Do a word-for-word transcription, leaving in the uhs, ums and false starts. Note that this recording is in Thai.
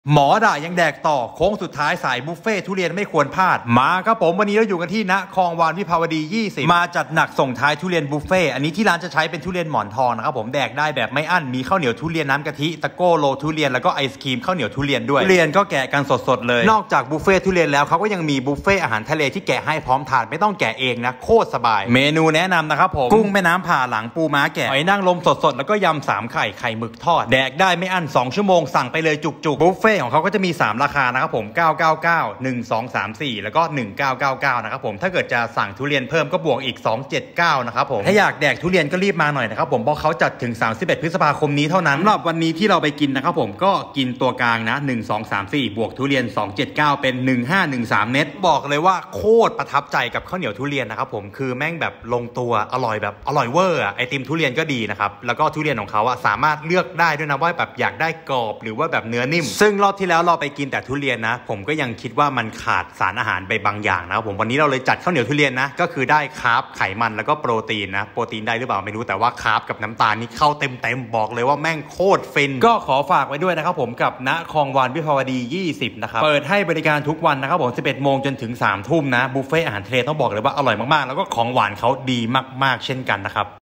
หมอด่ายังแดกต่อโค้งสุดท้ายสายบุฟเฟ่ทุเรียนไม่ควรพลาดมาครับผมวันนี้เราอยู่กันที่ณคลองวานวิภาวดียี่สิบมาจัดหนักส่งท้ายทุเรียนบุฟเฟ่อันนี้ที่ร้านจะใช้เป็นทุเรียนหมอนทองนะครับผมแดกได้แบบไม่อั้นมีข้าวเหนียวทุเรียนน้ำกะทิตะโก้โลทุเรียนแล้วก็ไอศครีมข้าวเหนียวทุเรียนด้วยทุเรียนก็แกะกันสดๆเลยนอกจากบุฟเฟ่ทุเรียนแล้วเขาก็ยังมีบุฟเฟ่อาหารทะเลที่แกะให้พร้อมทานไม่ต้องแกะเองนะโคตรสบายเมนูแนะนำนะครับผมกุ้งแม่น้ำผ่าหลังปูม้าแกะหอยนางรมสดๆแล้วก็ยำสามไข่ไข่หมึกทอดแดกได้ไม่อั้นสองชั่วโมงสั่งไปเลยจุกๆบุฟเฟ่ของเขาก็จะมีสามราคานะครับผมเก้าเก้าเก้า หนึ่ง สอง สาม สี่แล้วก็หนึ่งเก้าเก้าเก้านะครับผมถ้าเกิดจะสั่งทุเรียนเพิ่มก็บวกอีกสองเจ็ดเก้านะครับผมถ้าอยากแดกทุเรียนก็รีบมาหน่อยนะครับผมเพราะเขาจัดถึงสามสิบเอ็ดพฤษภาคมนี้เท่านั้นสำหรับวันนี้ที่เราไปกินนะครับผมก็กินตัวกลางนะหนึ่ง สอง สาม สี่บวกทุเรียนสองเจ็ดเก้าเป็นหนึ่งห้าหนึ่งสามเน็ตบอกเลยว่าโคตรประทับใจกับข้าวเหนียวทุเรียนนะครับผมคือแม่งแบบลงตัวอร่อยแบบอร่อยเวอร์ไอติมทุเรียนก็ดีนะครับแล้วก็ทุเรียนของเขาอะสามารถเลือกได้ด้วยนะว่าแบบอยากได้กรอบหรือว่าแบบเนื้อนิ่มซึ่งรอบที่แล้วเราไปกินแต่ทุเรียนนะผมก็ยังคิดว่ามันขาดสารอาหารไปบางอย่างนะครับผมวันนี้เราเลยจัดข้าวเหนียวทุเรียนนะก็คือได้คาร์บไขมันแล้วก็โปรตีนนะโปรตีนได้หรือเปล่าไม่รู้แต่ว่าคาร์บกับน้ำตาลนี่เข้าเต็มเต็มบอกเลยว่าแม่งโคตรฟินก็ขอฝากไว้ด้วยนะครับผมกับณคลองวานวิภาวดียี่สิบนะครับเปิดให้บริการทุกวันนะครับผมสิบเอ็ดโมงจนถึงสามทุ่มนะบุฟเฟ่อาหารทะเลต้องบอกเลยว่าอร่อยมากๆแล้วก็ของหวานเขาดีมากๆเช่นกันนะครับ